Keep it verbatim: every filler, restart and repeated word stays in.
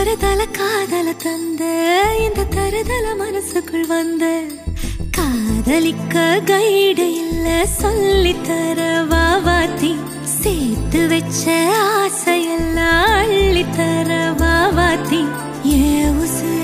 தருதல காதல தந்த இந்த தருதல மனசுக்குள் வந்த காதலிக்க கைடு இல்ல சொல்லி தர வாவாத்தி சேர்த்து வச்ச ஆசையெல்லாம் அள்ளி தர வாவாத்தி ஏ உசு